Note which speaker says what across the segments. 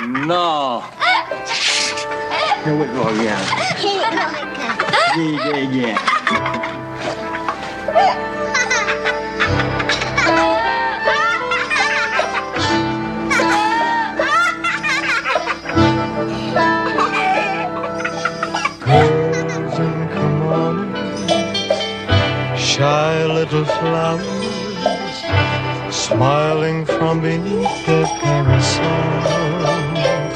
Speaker 1: no. Here we go again. Yeah.
Speaker 2: Girls in kimonos, shy little flowers, smiling from beneath their parasols.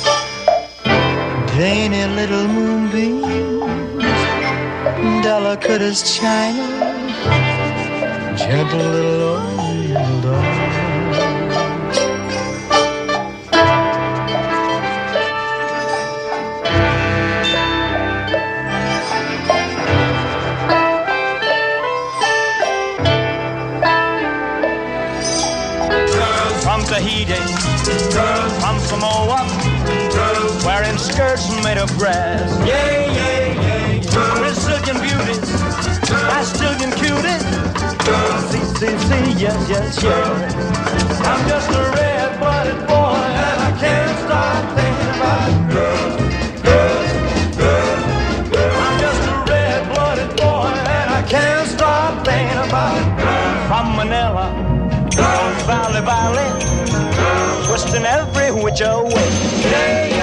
Speaker 2: Dainty little moonbeams, delicate as china, gentle little Oriental dolls.
Speaker 3: From Tahiti, from Samoa, wearing skirts made of grass. Yeah. Brazilian beauties, Brazilian cuties. See, yes. I'm just a red-blooded boy, and I can't stop thinking about girls. I'm just a red-blooded boy, and I can't stop thinking about girls. From Manila, Valley, twisting every which way.